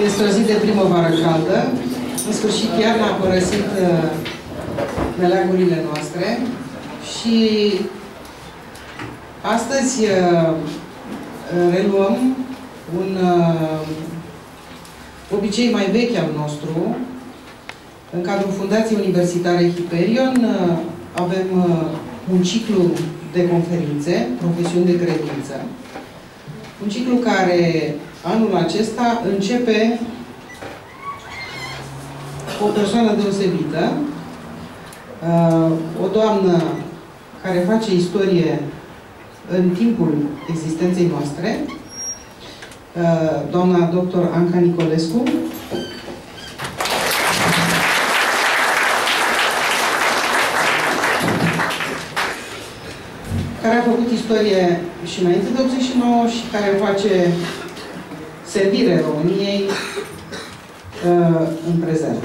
Este o zi de primăvară caldă. În sfârșit, iarna a părăsit meleagurile noastre și astăzi reluăm un obicei mai vechi al nostru. În cadrul Fundației Universitare Hyperion avem un ciclu de conferințe, profesiuni de credință. Un ciclu care anul acesta începe cu o persoană deosebită, o doamnă care face istorie în timpul existenței noastre, doamna dr. Anca Nicolescu, care a făcut istorie și înainte de 89 și care face servire României în prezent.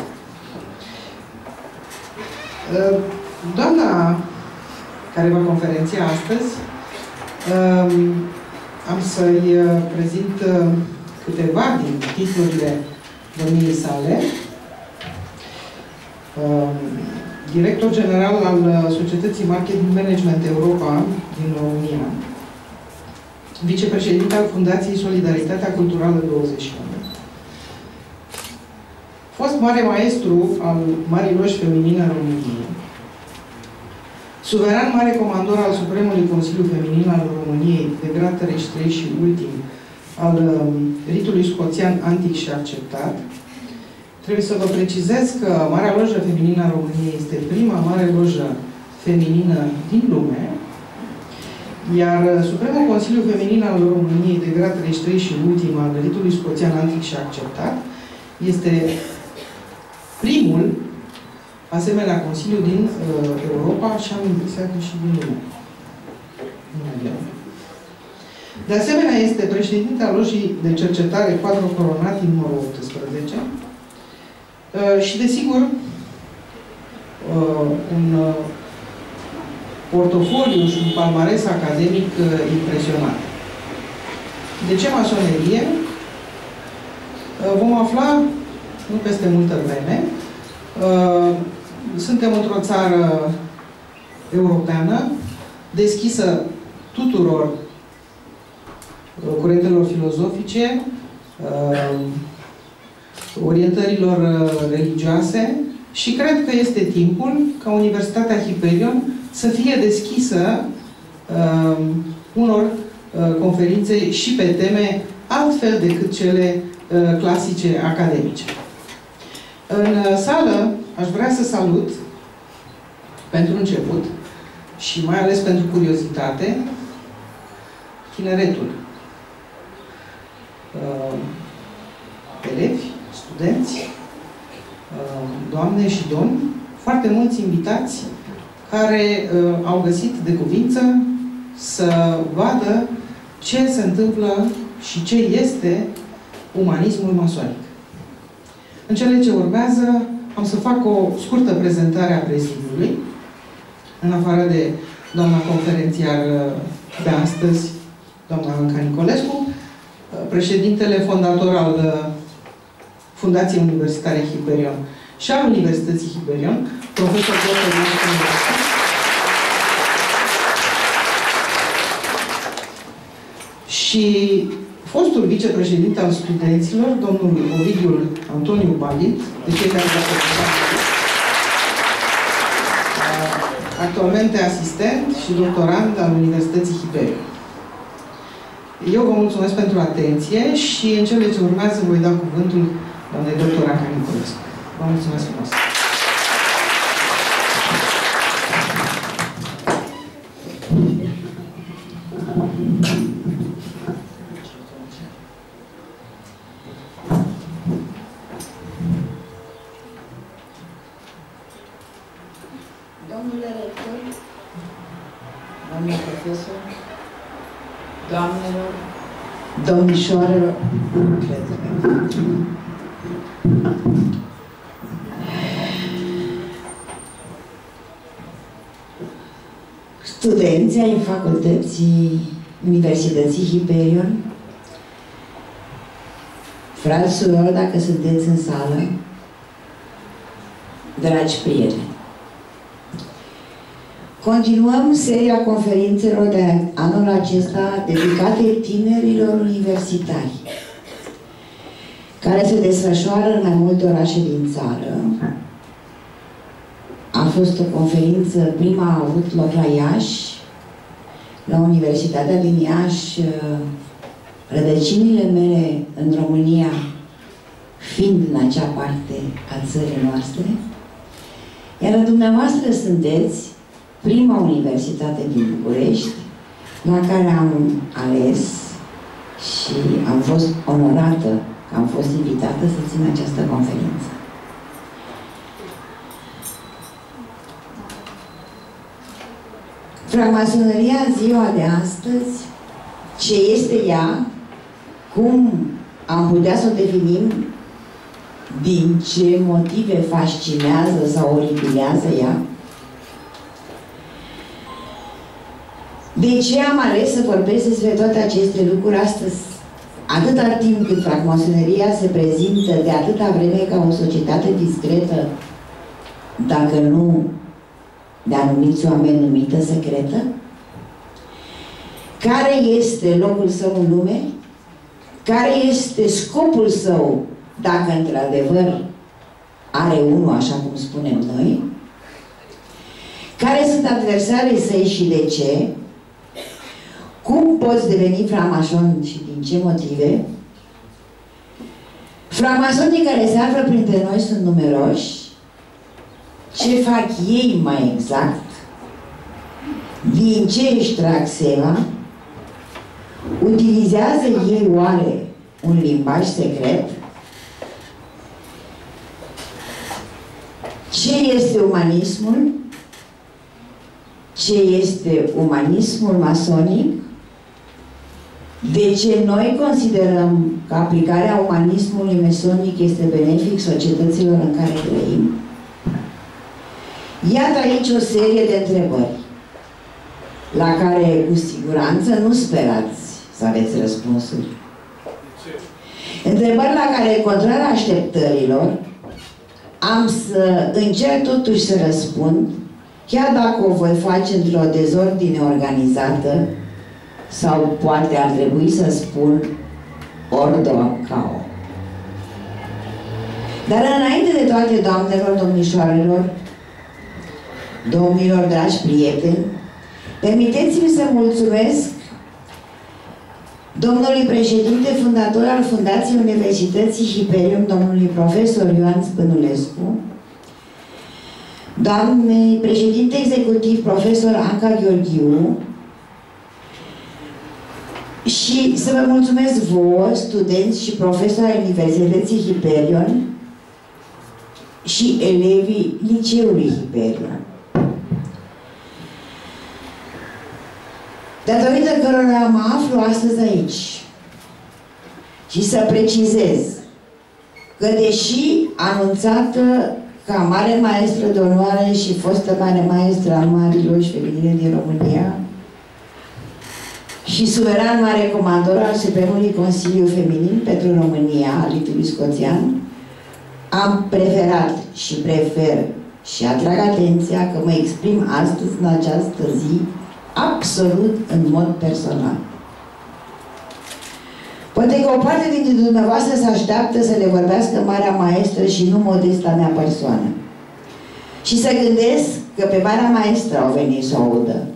Doamna care va conferenția astăzi, am să-i prezint câteva din titlurile domniei sale. Director general al Societății Marketing Management Europa din România, vicepreședinte al Fundației Solidaritatea Culturală 21, fost mare maestru al Marii Loji Feminine a României, suveran mare comandor al Supremului Consiliu Feminin al României, de grad 33 și ultim al ritului scoțian antic și acceptat. Trebuie să vă precizez că Marea Lojă Feminină a României este prima mare lojă feminină din lume, iar Supremul Consiliu Feminin al României, de grad 33 și ultim al ritului scoțian antic și acceptat, este primul asemenea Consiliu din Europa și am impresia că și din lume. De asemenea, este președinte al Lojii de Cercetare Quadro Coronati numărul 18 și, desigur, un portofoliu și un palmares academic impresionant. De ce masonerie? Vom afla nu peste multă vreme. Suntem într-o țară europeană, deschisă tuturor curentelor filozofice, orientărilor religioase și cred că este timpul ca Universitatea Hyperion să fie deschisă unor conferințe și pe teme altfel decât cele clasice academice. În sală aș vrea să salut, pentru început, și mai ales pentru curiozitate, tineretul. Elevi, studenți, doamne și domni, foarte mulți invitați care au găsit de cuvință să vadă ce se întâmplă și ce este umanismul masonic. În cele ce urmează am să fac o scurtă prezentare a prezidiului, în afară de doamna conferențiar de astăzi, doamna Anca Nicolescu, președintele fondator al Fundației Universitare Hyperion și al Universității Hyperion, profesor Gheorghiu, și fostul vicepreședinte al studenților, domnul Ovidiu Antoniu Balit, de fiecare dată actualmente asistent și doctorand al Universității Hyperion. Eu vă mulțumesc pentru atenție și în cele ce urmează voi da cuvântul doamnei dr. Anca Nicolescu. Vă mulțumesc frumos! Domnule rector, domnule profesor, doamnelor, domnișoarelor, studenți ai Facultății Universității Hyperion, frați, surori, dacă sunteți în sală, dragi prieteni, continuăm seria conferințelor de anul acesta dedicate tinerilor universitari, care se desfășoară în mai multe orașe din țară. A fost o conferință, prima a avut loc la Iași, la Universitatea din Iași, rădăcinile mele în România fiind în acea parte a țării noastre, iar dumneavoastră sunteți prima universitate din București la care am ales și am fost onorată că am fost invitată să țin această conferință. Francmasoneria în ziua de astăzi, ce este ea, cum am putea să o definim, din ce motive fascinează sau oripilează ea, de ce am ales să vorbesc despre toate aceste lucruri astăzi, atâta timp cât francmasoneria se prezintă de atâta vreme ca o societate discretă, dacă nu de anumiți oameni numită secretă? Care este locul său în lume? Care este scopul său, dacă într-adevăr are unul, așa cum spunem noi? Care sunt adversarii săi și de ce? Cum poți deveni francmason și din ce motive? Francmasonii care se află printre noi sunt numeroși. Ce fac ei mai exact? Din ce își trag seama? Utilizează ei oare un limbaj secret? Ce este umanismul? Ce este umanismul masonic? De ce noi considerăm că aplicarea umanismului masonic este benefic societăților în care trăim? Iată aici o serie de întrebări la care cu siguranță nu sperați să aveți răspunsuri. Întrebări la care, contrar așteptărilor, am să încerc totuși să răspund, chiar dacă o voi face într-o dezordine organizată, sau poate ar trebui să spun ordo cao. Dar înainte de toate, doamnelor, domnișoarelor, domnilor, dragi prieteni, permiteți-mi să mulțumesc domnului președinte fondator al Fundației Universității Hyperion, domnului profesor Ioan Spânulescu, doamnei președinte executiv profesor Anca Gheorghiu, și să vă mulțumesc vouă, studenți și profesori ai Universității Hyperion și elevii liceului Hyperion, datorită cărora mă aflu astăzi aici. Și să precizez că, deși anunțată ca mare maestră de onoare și fostă mare maestră a Marii Logi Feminine din România și suveran mare comandor al Supremului Consiliu Feminin pentru România, al Litului Scoțian, am preferat și prefer și atrag atenția că mă exprim astăzi, în această zi, absolut în mod personal. Poate că o parte dintre dumneavoastră se așteaptă să le vorbească marea maestră și nu modesta mea persoană. Și să gândesc că pe marea maestră au venit să o audă.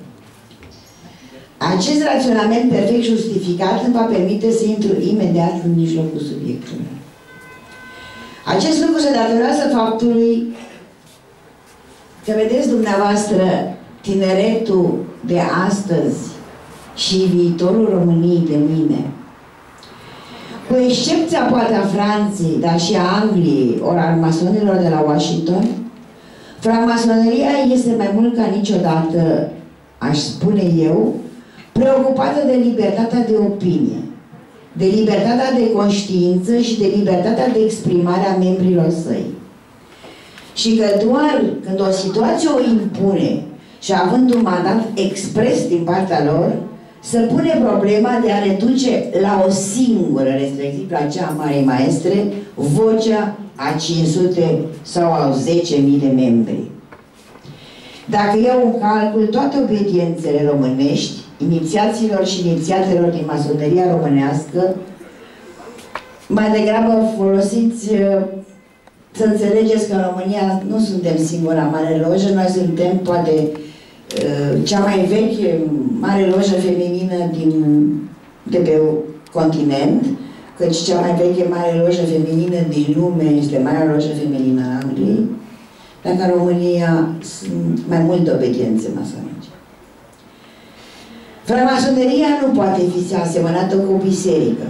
Acest raționament perfect justificat îmi va permite să intru imediat în mijlocul subiectului. Acest lucru se datorează faptului că, vedeți dumneavoastră, tineretul de astăzi și viitorul României de mâine, cu excepția poate a Franței, dar și a Angliei, ori al masonilor de la Washington, francmasoneria este mai mult ca niciodată, aș spune eu, preocupată de libertatea de opinie, de libertatea de conștiință și de libertatea de exprimare a membrilor săi. Și că doar când o situație o impune și având un mandat expres din partea lor, să pune problema de a reduce la o singură, respectiv la cea mare maestre, vocea a 500 sau a 10.000 de membri. Dacă iau în calcul toate obediențele românești, inițiaților și inițiatelor din masoneria românească, mai degrabă folosiți să înțelegeți că în România nu suntem singura mare lojă, noi suntem poate cea mai veche mare lojă feminină de pe continent, căci cea mai veche mare lojă feminină din lume este Marea Lojă Feminină a Angliei, dacă în România sunt mai multe obediențe masonice. Francmasoneria nu poate fi asemănată cu o biserică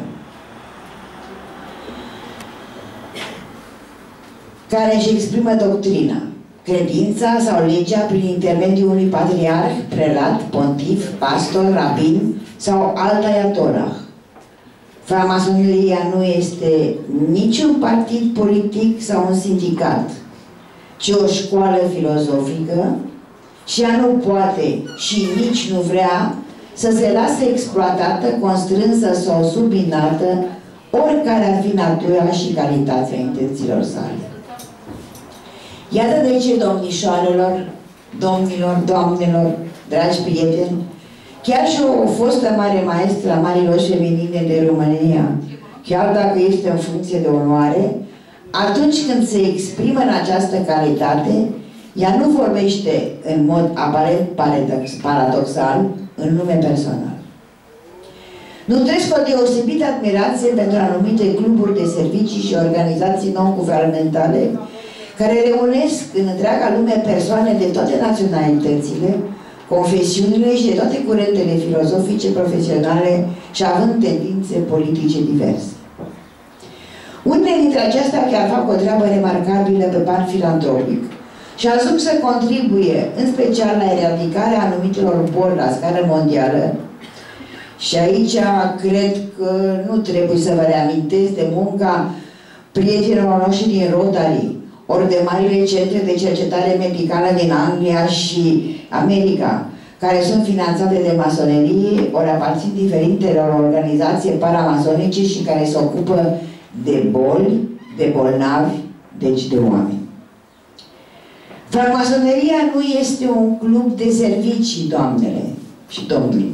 care își exprimă doctrina, credința sau legea prin intermediul unui patriarh, prelat, pontif, pastor, rabin sau alt aiatorah. Francmasoneria nu este niciun partid politic sau un sindicat, ci o școală filozofică și ea nu poate și nici nu vrea să se lase exploatată, constrânsă sau subminată, oricare ar fi natura și calitatea intențiilor sale. Iată de ce, domnișoarelor, domnilor, doamnelor, dragi prieteni, chiar și o fostă mare maestră a Marii Loji Feminine de România, chiar dacă este în funcție de onoare, atunci când se exprimă în această calitate, ea nu vorbește în mod aparent paradoxal, în nume personal. Nu trăiesc o deosebită admirație pentru anumite cluburi de servicii și organizații non-guvernamentale care reunesc în întreaga lume persoane de toate naționalitățile, confesiunile și de toate curentele filozofice, profesionale și având tendințe politice diverse. Unele dintre acestea chiar fac o treabă remarcabilă pe plan filantropic și ajung să contribuie în special la eradicarea anumitelor boli la scară mondială. Și aici cred că nu trebuie să vă reamintesc de munca prietenilor noștri din Rotary, ori de marile centre de cercetare medicală din Anglia și America, care sunt finanțate de masonerie, ori aparțin diferitelor organizații paramasonice și care se ocupă de boli, de bolnavi, deci de oameni. Francmasoneria nu este un club de servicii, doamnele și domnii.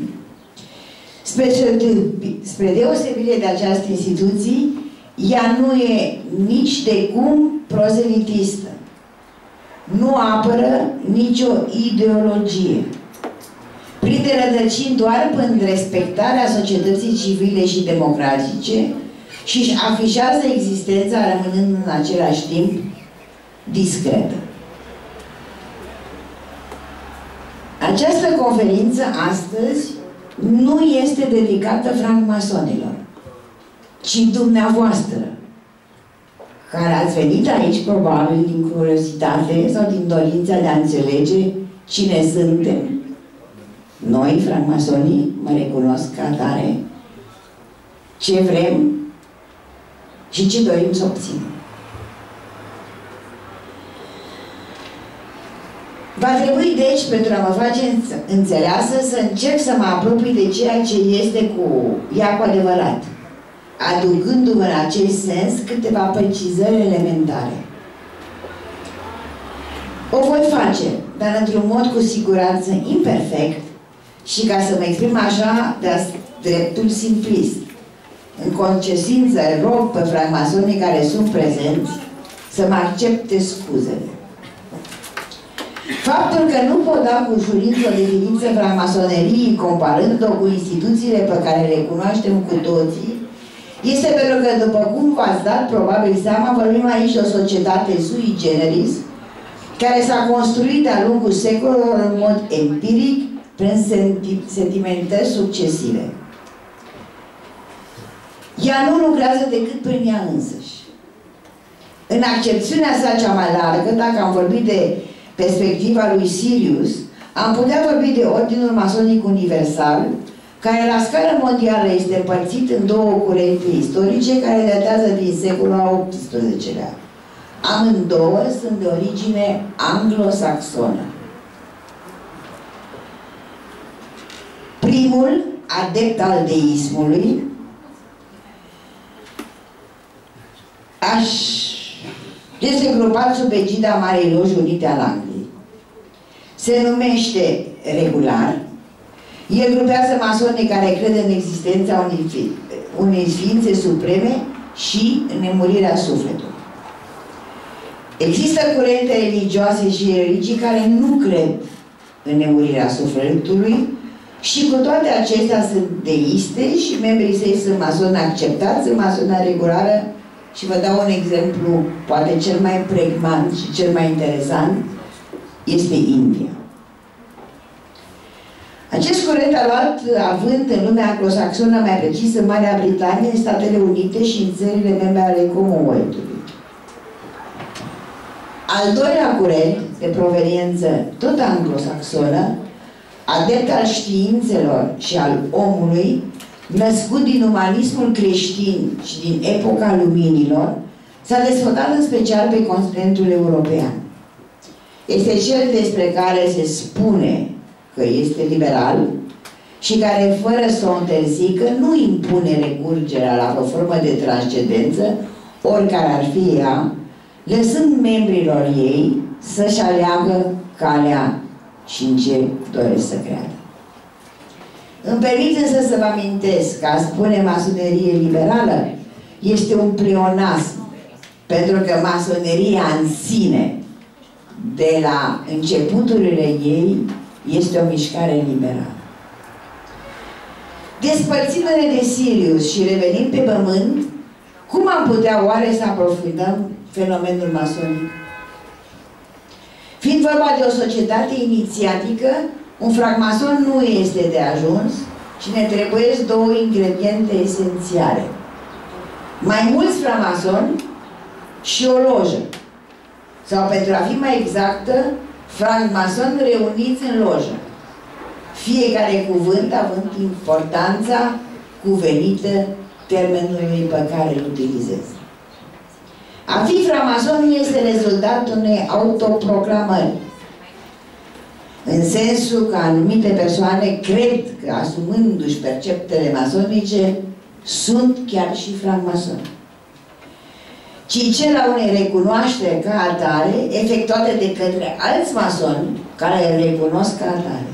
Spre deosebire de această instituție, ea nu e nici de cum prozelitistă. Nu apără nicio ideologie. Prinde rădăcini doar prin respectarea societății civile și democratice și își afișează existența rămânând în același timp discretă. Această conferință astăzi nu este dedicată francmasonilor, ci dumneavoastră, care ați venit aici probabil din curiozitate sau din dorința de a înțelege cine suntem. Noi, francmasonii, mă recunosc ca atare, ce vrem și ce dorim să obținem. Va trebui, deci, pentru a mă face înțeleasă, să încerc să mă apropii de ceea ce este cu ea cu adevărat, aducându-mă în acest sens câteva precizări elementare. O voi face, dar într-un mod cu siguranță imperfect și, ca să mă exprim așa, de-a dreptul simplist. În consecință, rog pe francmasonii care sunt prezenți să mă accepte scuzele. Faptul că nu pot da cu ușurință o definiție francmasoneriei comparând-o cu instituțiile pe care le cunoaștem cu toții, este pentru că, după cum v-ați dat probabil seama, vorbim aici de o societate sui generis, care s-a construit de-a lungul secolelor în mod empiric, prin sentimentări succesive. Ea nu lucrează decât prin ea însăși. În accepțiunea sa cea mai largă, dacă am vorbit de perspectiva lui Sirius, am putea vorbi de Ordinul Masonic Universal, care la scară mondială este împărțit în două curente istorice care datează din secolul al XVIII-lea. Amândouă sunt de origine anglosaxonă. Primul adept al deismului, este grupat sub egida Marei Loji Unite al Angliei. Se numește regular. El grupează masonii care cred în existența unei ființe supreme și în nemurirea sufletului. Există curente religioase și religii care nu cred în nemurirea sufletului și cu toate acestea sunt deiste și membrii săi sunt masoni acceptați în masonia regulară. Și vă dau un exemplu, poate cel mai pregnant și cel mai interesant, este India. Acest curent a luat avânt în lumea anglosaxonă, mai precis în Marea Britanie, în Statele Unite și în țările membre ale Commonwealth-ului. Al doilea curent, de proveniență tot anglosaxonă, adept al științelor și al omului, născut din umanismul creștin și din epoca luminilor, s-a dezvoltat în special pe continentul european. Este cel despre care se spune că este liberal și care, fără să o întârzică, nu impune recurgerea la o formă de transcendență, oricare ar fi ea, lăsând membrilor ei să-și aleagă calea și în ce doresc să creadă. Îmi permit însă să vă amintesc că a spune masonerie liberală este un pleonasm, pentru că masoneria în sine, de la începuturile ei, este o mișcare liberală. Despărțindu-ne de Sirius și revenind pe pământ, cum am putea oare să aprofundăm fenomenul masonic? Fiind vorba de o societate inițiatică, un francmason nu este de ajuns și ne trebuiesc două ingrediente esențiale. Mai mulți francmasoni și o lojă. Sau, pentru a fi mai exactă, francmasoni reuniți în lojă. Fiecare cuvânt având importanța cuvenită termenului pe care îl utilizez. A fi francmason este rezultatul unei autoproclamări. În sensul că anumite persoane cred că, asumându-și perceptele masonice, sunt chiar și francmasoni. Ci cel a unei recunoaștere ca atare, efectuate de către alți masoni care îl recunosc ca atare.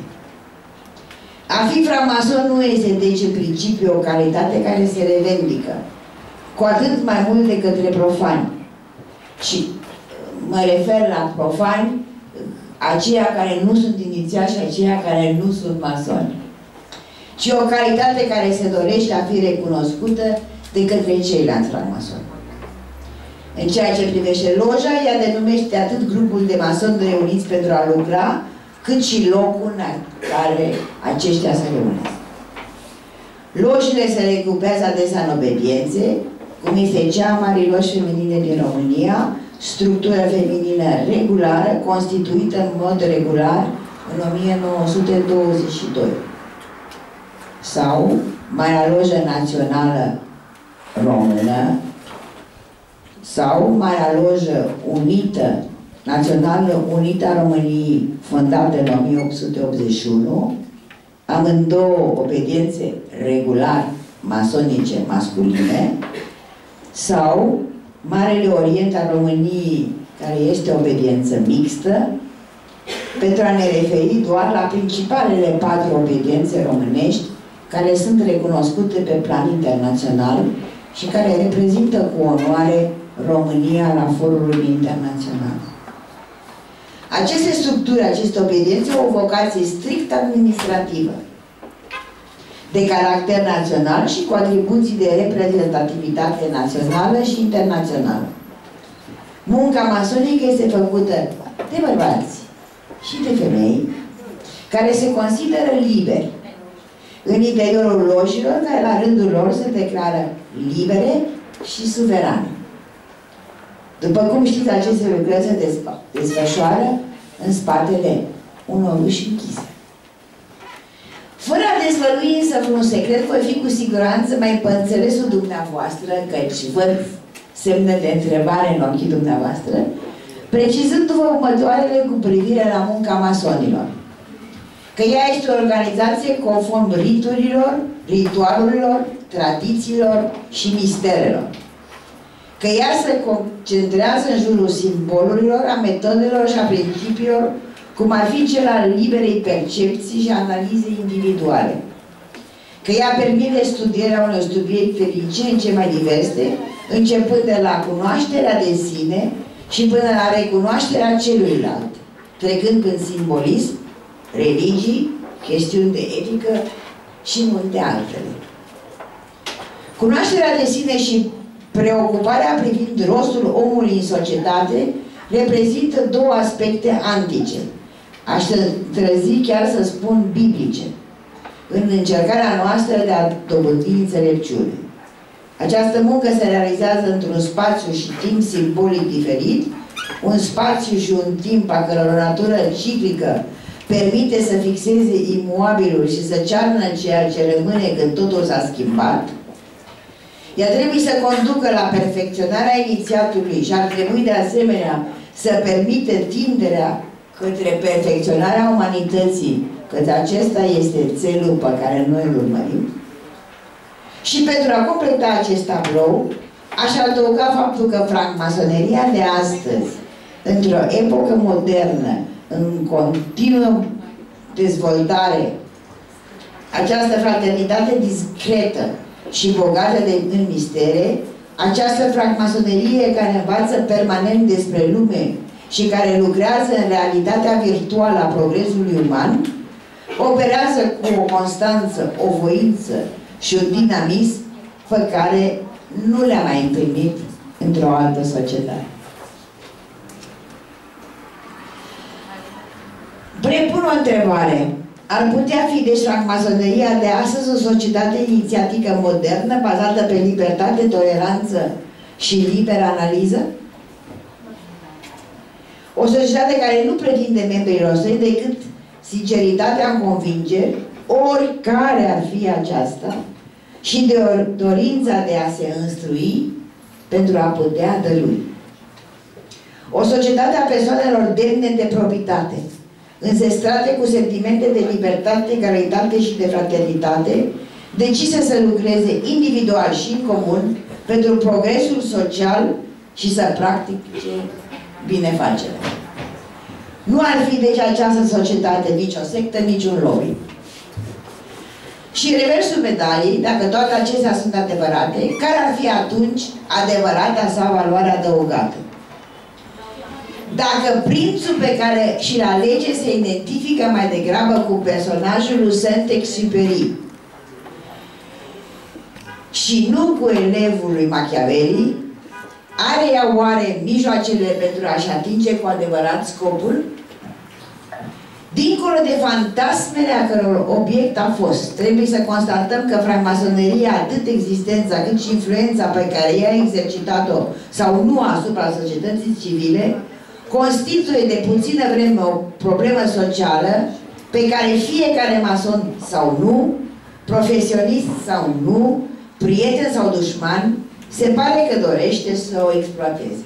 A fi francmason nu este deci în principiu o calitate care se revendică, cu atât mai mult de către profani. Și mă refer la profani, aceia care nu sunt inițiați și aceia care nu sunt masoni, ci o calitate care se dorește a fi recunoscută de către ceilalți francmasoni. În ceea ce privește loja, ea denumește atât grupul de masoni reuniți pentru a lucra, cât și locul în care aceștia se reunesc. Lojile se recupează adesea în obediențe, cum este cea a Marii Loji Feminine din România, structură feminină regulară, constituită în mod regular în 1922. Sau Marea Lojă Națională Română, sau Marea Lojă Unită, Națională Unită a României, fondată în 1881, amândouă obediențe regular masonice masculine, sau Marele Orient al României, care este obediență mixtă, pentru a ne referi doar la principalele 4 obediențe românești care sunt recunoscute pe plan internațional și care reprezintă cu onoare România la forurile internaționale. Aceste structuri, aceste obediențe au o vocație strict administrativă, de caracter național și cu atribuții de reprezentativitate națională și internațională. Munca masonică este făcută de bărbați și de femei care se consideră liberi în interiorul lojilor, care la rândul lor se declară libere și suverane. După cum știți, aceste lucrări se desfășoară în spatele unor uși închise. Fără a dezvălui însă un secret, voi fi cu siguranță mai pe înțelesul dumneavoastră, căci văd semne de întrebare în ochii dumneavoastră, precizându-vă următoarele cu privire la munca masonilor. că ea este o organizație conform riturilor, ritualurilor, tradițiilor și misterelor, că ea se concentrează în jurul simbolurilor, a metodelor și a principiilor, cum ar fi cel al liberei percepții și analizei individuale, că ea permite studierea unor subiecte din ce în ce mai diverse, începând de la cunoașterea de sine și până la recunoașterea celuilalt, trecând prin simbolism, religii, chestiuni de etică și multe altele. Cunoașterea de sine și preocuparea privind rostul omului în societate reprezintă două aspecte antice, aș trezi chiar să spun biblice, în încercarea noastră de a dobândi înțelepciune. Această muncă se realizează într-un spațiu și timp simbolic diferit, un spațiu și un timp a căror natură ciclică permite să fixeze imuabilul și să cearnă ceea ce rămâne când totul s-a schimbat. Ea trebuie să conducă la perfecționarea inițiatului și ar trebui de asemenea să permită tinderea către perfecționarea umanității, căci acesta este țelul pe care noi îl urmărim. Și pentru a completa acest tablou, aș adăuga faptul că francmasoneria de astăzi, într-o epocă modernă, în continuă dezvoltare, această fraternitate discretă și bogată în mistere, această francmasonerie care învață permanent despre lume și care lucrează în realitatea virtuală a progresului uman, operează cu o constanță, o voință și un dinamism pe care nu le-a mai întâlnit într-o altă societate. Prepun o întrebare. Ar putea fi, deci, francmasoneria de astăzi o societate inițiatică modernă, bazată pe libertate, toleranță și liberă analiză? O societate care nu pretinde membrilor săi decât sinceritatea în convingeri, oricare ar fi aceasta, și de dorința de a se înstrui pentru a putea dărui. O societate a persoanelor demne de proprietate, înzestrate cu sentimente de libertate, egalitate și de fraternitate, decise să lucreze individual și în comun pentru progresul social și să practice binefacerea. Nu ar fi deci această societate nici o sectă, nici un lobby. Și reversul medaliei, dacă toate acestea sunt adevărate, care ar fi atunci adevărata sa valoare adăugată? Dacă prințul pe care și-l alege se identifică mai degrabă cu personajul lui Saint-Exupéry și nu cu elevul lui Machiavelli, are ea oare mijloacele pentru a-și atinge cu adevărat scopul? Dincolo de fantasmele a căror obiect a fost, trebuie să constatăm că francmasoneria, atât existența cât și influența pe care ea a exercitat-o sau nu asupra societății civile, constituie de puțină vreme o problemă socială pe care fiecare mason sau nu, profesionist sau nu, prieten sau dușman, se pare că dorește să o exploateze.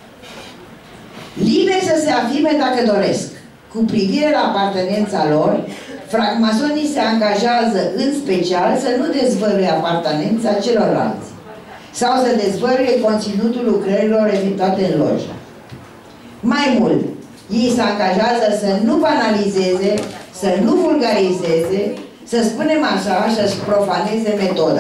Liber să se afirme dacă doresc. Cu privire la apartenența lor, francmasonii se angajează în special să nu dezvăluie apartenența celorlalți sau să dezvăluie conținutul lucrărilor efectuate în lojă. Mai mult, ei se angajează să nu banalizeze, să nu vulgarizeze, să spunem așa, să-și profaneze metoda.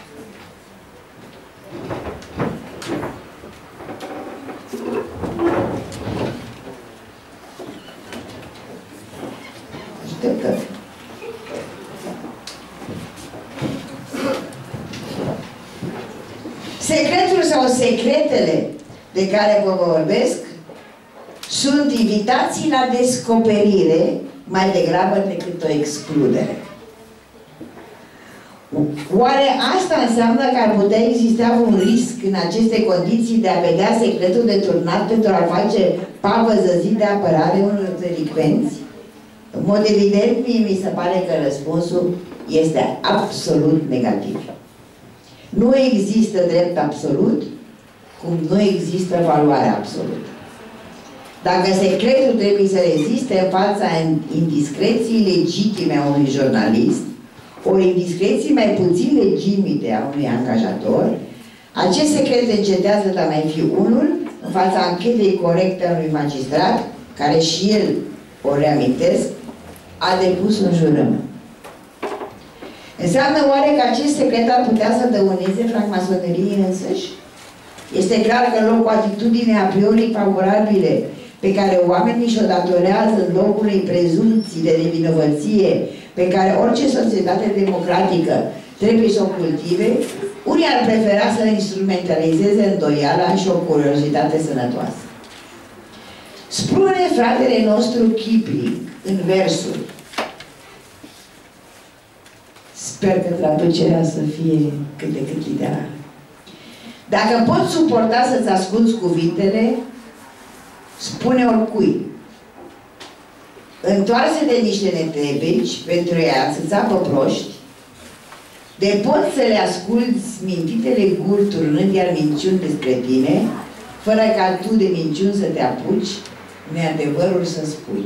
Secretul sau secretele de care vă vorbesc sunt invitații la descoperire mai degrabă decât o excludere. Oare asta înseamnă că ar putea exista un risc în aceste condiții de a vedea secretul deturnat pentru a face pavăză zi de apărare unor delicvenți? În mod evident, mi se pare că răspunsul este absolut negativ. Nu există drept absolut, cum nu există valoare absolută. Dacă secretul trebuie să reziste în fața indiscreției legitime a unui jurnalist, o indiscreție mai puțin legitimite a unui angajator, acest secret încetează de a mai fi unul în fața anchetei corecte a unui magistrat, care și el, o reamintesc, a depus un jurământ. Înseamnă oare că acest secret ar putea să dăuneze francmasoneriei însăși? Este clar că în loc cu atitudine a priori favorabile pe care oamenii și-o datorează în locul unei prezumții de nevinovăție pe care orice societate democratică trebuie să o cultive, unii ar prefera să instrumentalizeze îndoiala și o curiozitate sănătoasă. Spune fratele nostru Kipling în versul. Sper că traducerea să fie cât de cât literară. Dacă poți suporta să-ți ascunzi cuvintele, spune oricui. Întoarse de niște netrebeci pentru a țâța pe proști, de poți să le asculți mintitele guri turnând iar minciuni despre tine, fără ca tu de minciuni să te apuci, neadevărul să spui.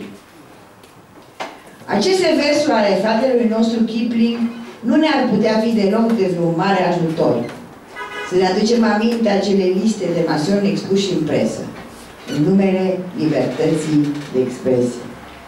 Aceste versuri ale fratelui nostru Kipling nu ne-ar putea fi deloc de vreun mare ajutor. Să ne aducem aminte acele liste de masoni expuși în presă, în numele libertății de expresie.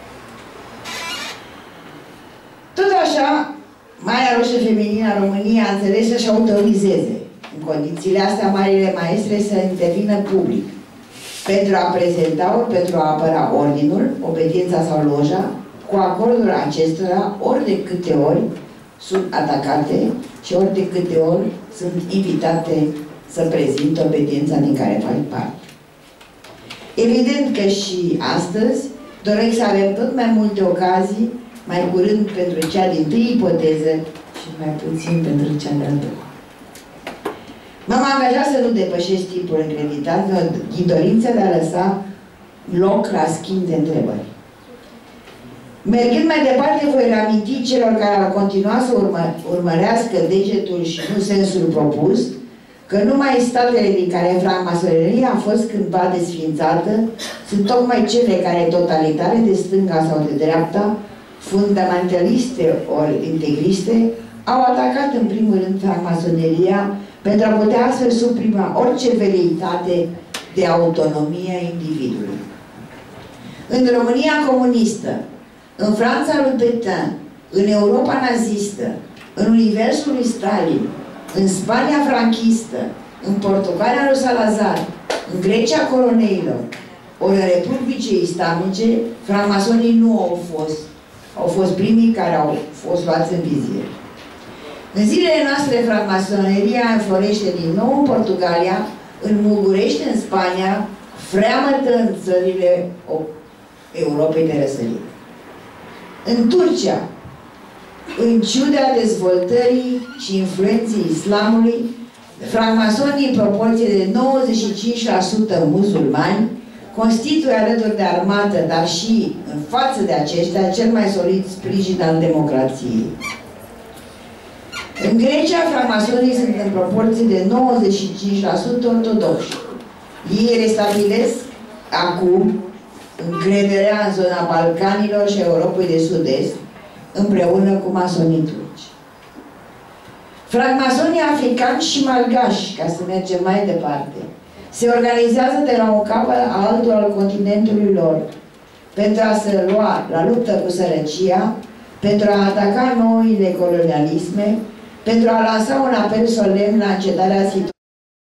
Tot așa, Marea Roșie Feminină a României a înțeles să-și autorizeze, în condițiile astea, marile maestre să intervină public, pentru a prezenta ori pentru a apăra ordinul, obediența sau loja, cu acordul acestora, ori de câte ori sunt atacate și ori de câte ori sunt invitate să prezinte obediența din care fac parte. Evident că și astăzi doresc să avem tot mai multe ocazii, mai curând pentru cea dintâi ipoteză și mai puțin pentru cea de-a doua. M-am angajat să nu depășesc timpul încreditat, din dorința de a lăsa loc la schimb de întrebări. Mergând mai departe, voi reaminti celor care au continuat să urmărească degetul și nu sensul propus, că numai statele din care francmasoneria a fost cândva desființată sunt tocmai cele care, totalitare de stânga sau de dreapta, fundamentaliste ori integriste, au atacat în primul rând francmasoneria pentru a putea astfel suprima orice veleitate de autonomie a individului. În România comunistă, în Franța lui Petain, în Europa nazistă, în universul lui Stalin, în Spania franchistă, în Portugalia lui Salazar, în Grecia coloneilor, ori în Republice Islamice, francmasonii nu au fost primii care au fost luați în vizir. În zilele noastre, francmasoneria înflorește din nou în Portugalia, înmugurește în Spania, freamătă în țările Europei de răsărit. În Turcia, în ciuda dezvoltării și influenței islamului, francmasonii în proporție de 95% musulmani constituie alături de armată, dar și în față de aceștia, cel mai solid sprijin al democrației. În Grecia, francmasonii sunt în proporție de 95% ortodoxi. Ei restabilesc acum încrederea în zona Balcanilor și Europei de Sud-Est, împreună cu masonii turci. Francmasonii africani și malgași, ca să mergem mai departe, se organizează de la un capăt la altul al continentului lor, pentru a se lua la luptă cu sărăcia, pentru a ataca noile colonialisme, pentru a lansa un apel solemn la încetarea situației